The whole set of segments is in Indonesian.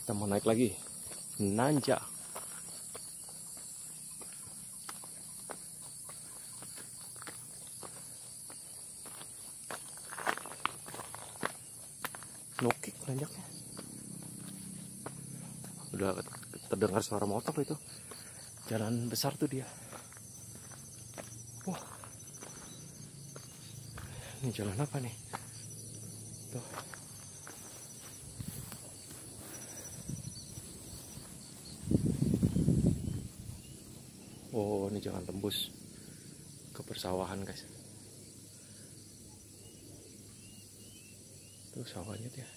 Kita mau naik lagi. Nanjak. Nukik nanjaknya. Udah terdengar suara motor itu. Jalan besar tuh dia. Wah. Ini jalan apa nih? Tuh. Oh, ini jalan tembus ke persawahan, guys. Tuh sawahnya dia.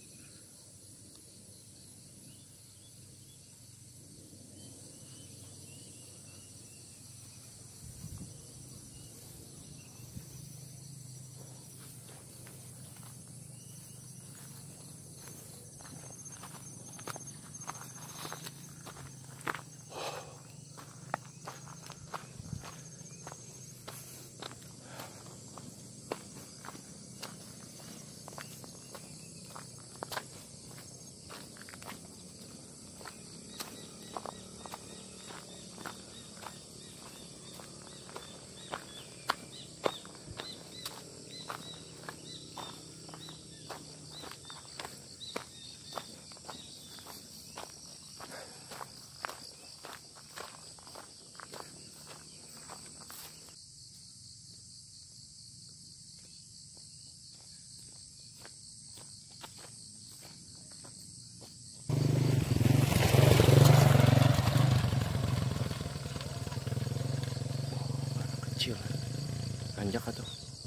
Kecil. Nanjak atau?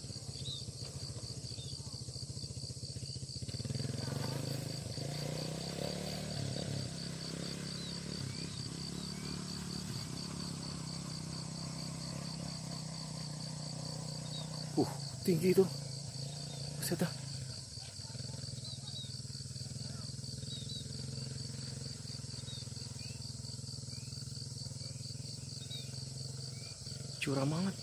Tinggi itu. Buset dah. Curam banget.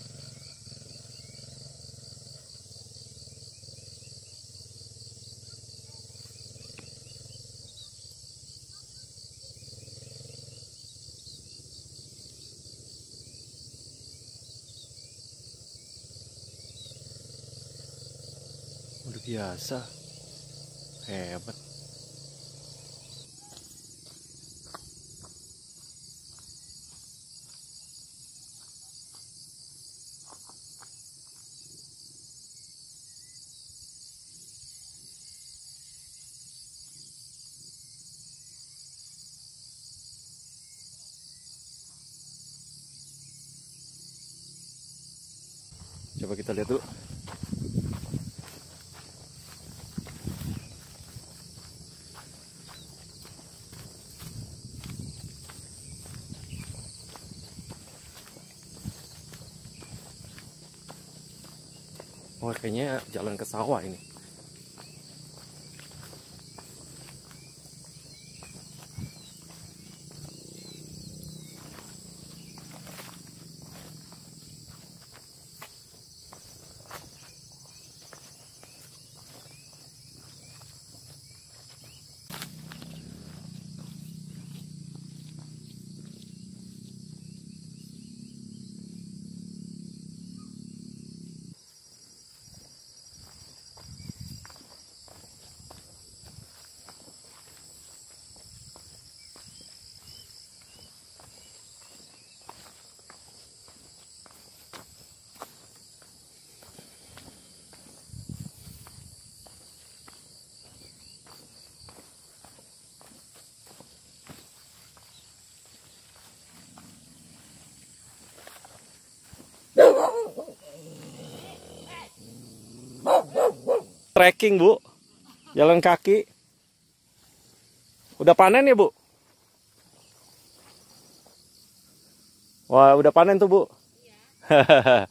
Udah biasa. Hebat. Coba kita lihat dulu. Oh, kayaknya jalan ke sawah ini. Trekking, Bu. Jalan kaki. Udah panen ya, Bu? Wah, udah panen tuh, Bu. Iya.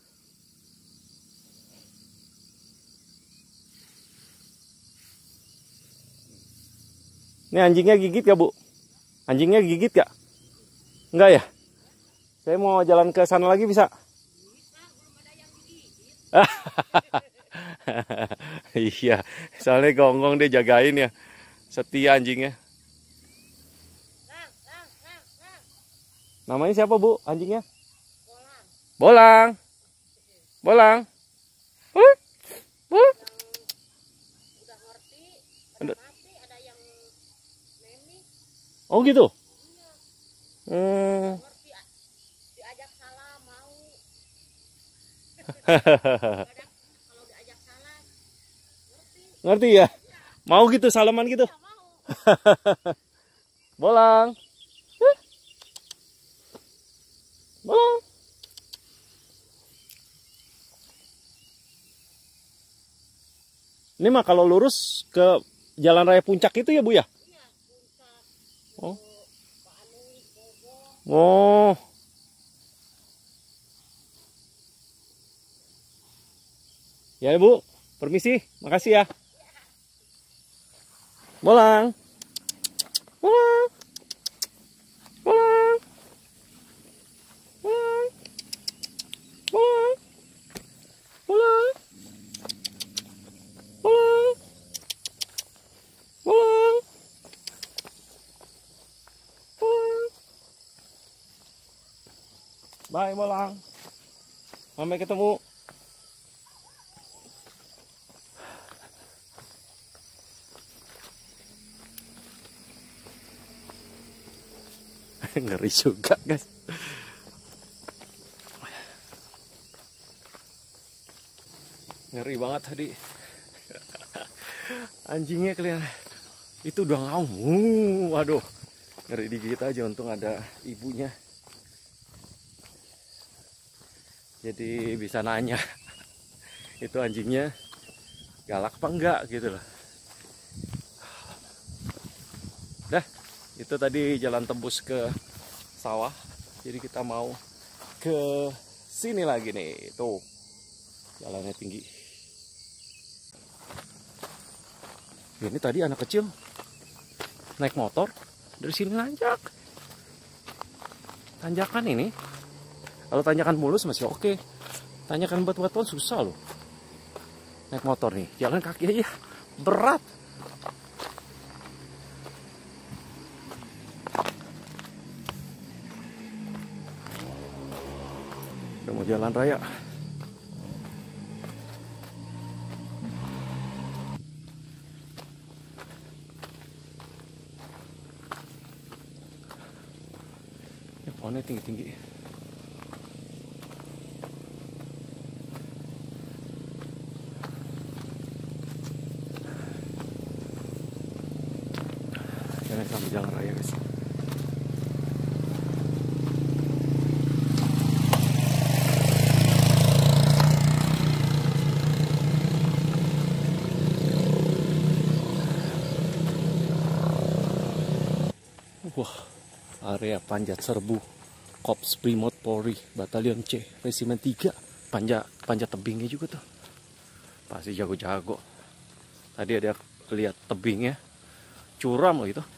Ini anjingnya gigit ya, Bu? Anjingnya gigit gak? Enggak ya? Saya mau jalan ke sana lagi bisa? Bisa, belum ada yang digigit. Iya, soalnya gonggong dia jagain ya. Setia anjingnya. Namanya siapa, Bu, anjingnya? Bolang. Bolang. Bolang. Huh? Huh? Udah ngerti, pada mati, ada yang nemi. Oh gitu. Iya, Hmm. ngerti. Diajak salah mau. Kadang kalau diajak salah, ngerti. Ngerti ya? Mau gitu salaman gitu. Nggak mau. Bolang. Huh? Bolang. Ini mah kalau lurus ke Jalan Raya Puncak itu ya, Bu ya? Iya, puncak. Oh. Pak Anu, Bogor. Oh. Ya, Bu. Permisi. Makasih ya. Bolang. Bolang. Bolang. Bolang. Bolang. Bolang. Bolang. Bolang. Bolang. Bye, Bolang. Sampai ketemu. Ngeri juga, guys. Ngeri banget tadi. Anjingnya kelihatan. Itu udah ngaum. Waduh. Ngeri digigit aja, untung ada ibunya. Jadi bisa nanya. Itu anjingnya galak apa enggak gitu loh. Dah, itu tadi jalan tembus ke sawah. Jadi kita mau ke sini lagi nih. Tuh. Jalannya tinggi. Ini tadi anak kecil naik motor dari sini nanjak. Tanjakan ini. Kalau tanjakan mulus masih oke. Tanjakan batu-batuan susah loh. Naik motor nih, jalan kaki aja berat. Udah mau jalan raya. Ya, pohonnya tinggi-tinggi. Jangan sampai jalan raya, guys. Wah, area Panjat Serbu, Korps Brimob Polri, Batalion C, Resimen 3, panjat tebingnya juga tuh. Pasti jago-jago. Tadi ada lihat tebingnya, curam loh itu.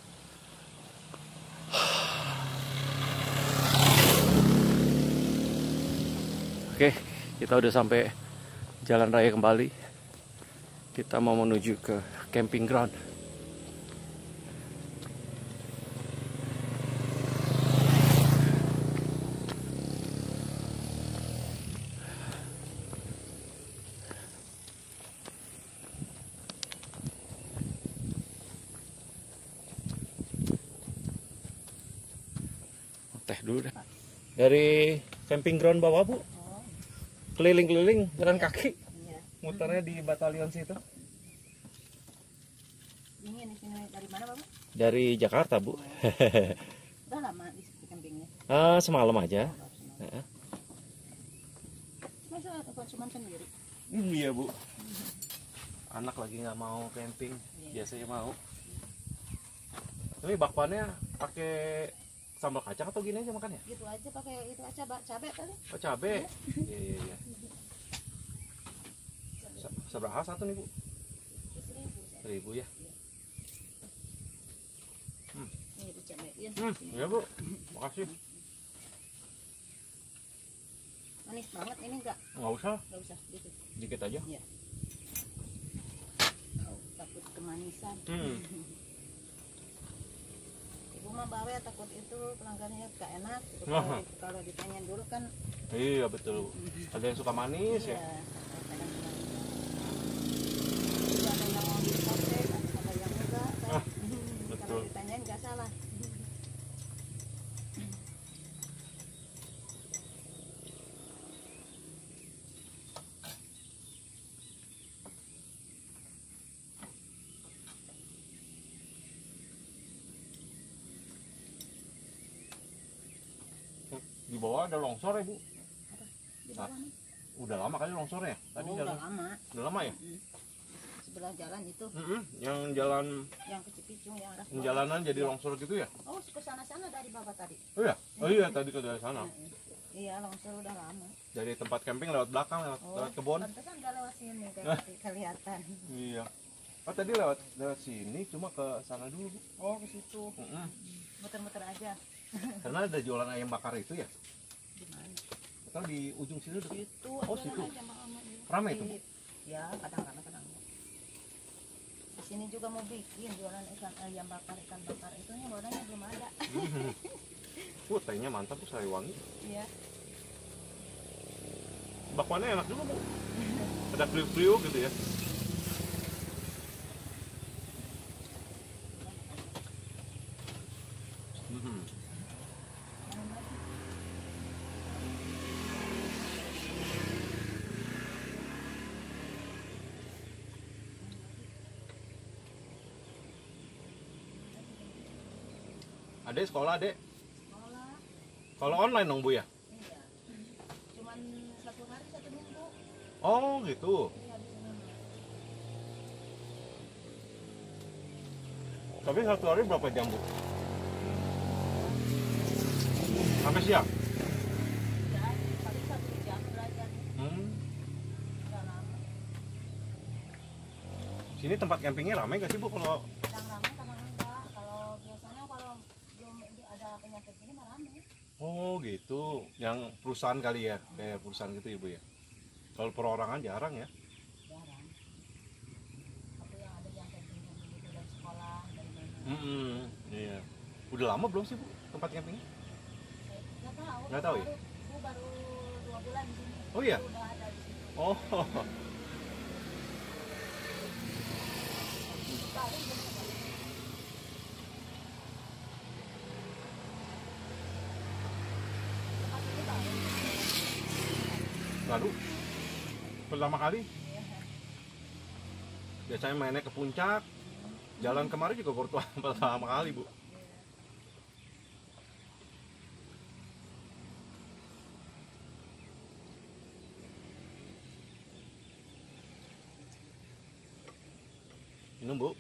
Oke, kita udah sampai jalan raya kembali. Kita mau menuju ke camping ground. Teh dulu deh. Dari camping ground bawah, Bu. Keliling-keliling jalan kaki. Iya. Muternya di batalion situ. Ini dari mana, Bapak? Dari Jakarta, Bu. Udah lama di campingnya. Semalam aja. Masa cuma sendiri? Iya, Bu. Anak lagi nggak mau camping, biasanya mau. Tapi bakwannya pakai sambal kacang atau gini aja makannya? Gitu aja pakai itu aja cabai kali. Oh, cabe. Iya. Seberapa satu nih, Bu? 1.000 ya. Ini dicabain. Iya, Bu. Makasih. Manis banget ini enggak? Nggak usah, Enggak usah gitu. dikit aja. Iya. Oh, takut kemanisan. sama bawe takut itu pelanggannya gak enak gitu. Kalau ditanyain dulu kan. Iya betul. Ada yang suka manis ya. Iya, ada yang mau dipakai, ada yang enggak kan. Betul. Kalau ditanyain gak salah. Di bawah ada longsor ya Bu? Di bawah nih. Udah lama kali longsornya? Tadi Oh, jalan. udah lama. Udah lama ya? Sebelah jalan itu. Yang jalan Yang ke Cipicung yang arah yang jalanan jadi longsor gitu ya? Oh, ke sana-sana dari bawah tadi. Oh iya? Oh iya tadi ke dari sana. Iya, longsor udah lama. Dari tempat camping lewat belakang, lewat kebun. Pantesan udah lewat sini kelihatan. Iya. Oh tadi lewat sini cuma ke sana dulu Bu. Oh, ke situ. Muter-muter aja. Karena ada jualan ayam bakar itu ya? Di mana? Atau di ujung sini udah? Itu Oh, ada situ. aja mama. Ramai itu Bu? Ya, kadang-kadang enggak. Di sini juga mau bikin jualan ikan ayam bakar, ikan bakar. Itunya modalnya belum ada. Tehnya mantap Bu, Sariwangi. Iya. Bakwannya enak juga Bu. Ada kriuk-kriuk gitu ya. Adek sekolah Adek? Sekolah. Kalau online dong Bu ya? Iya. Cuman 1 hari 1 minggu. Oh gitu. Iya, di sini. Tapi 1 hari berapa jam Bu? Sampai siang? Ya, paling 1 jam belajar. Nggak lama. Sini tempat campingnya ramai gak sih Bu kalau? Kadang ramai, kadang enggak. Kalau biasanya kalau belum ada penyakit ini mah ramai. Oh gitu. Yang perusahaan kali ya? Kayak perusahaan gitu Ibu ya? Kalau perorangan jarang ya? Jarang. Tapi yang ada yang camping gitu dari sekolah, dari mana. Iya. Udah lama belum sih Bu tempat campingnya? Nggak tahu. Nggak tahu ya? Baru 2 bulan di sini. Oh iya? Udah ada di sini. Oh. Paling belum ada. Tempat ini baru. Baru? Pertama kali? Biasanya mainnya ke puncak. Jalan kemarin juga pertama kali Bu. Minum Bu.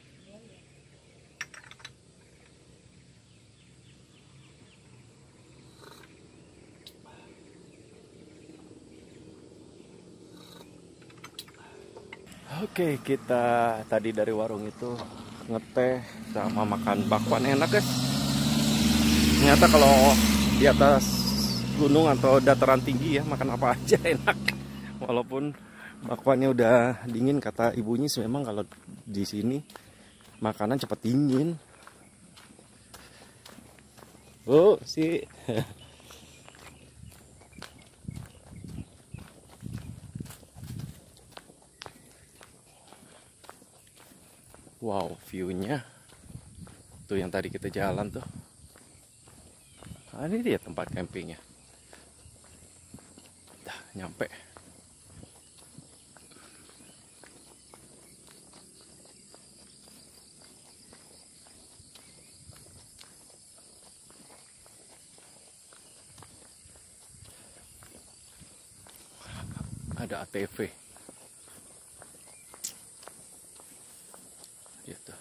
Oke, kita tadi dari warung itu ngeteh sama makan bakwan enak guys. Ternyata kalau di atas gunung atau dataran tinggi ya makan apa aja enak. Walaupun bakwannya udah dingin kata ibunya sih memang kalau di sini makanan cepat dingin. Oh, sih. Wow, view-nya tuh yang tadi kita jalan tuh. Nah, ini dia tempat campingnya. Dah nyampe. Ada ATV. Gitu.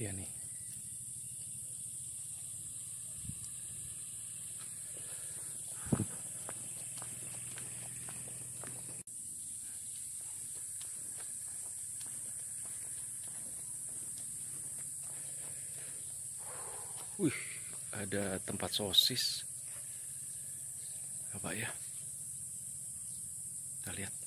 dia nih. Wih, ada tempat sosis. Apa ya? Kita lihat.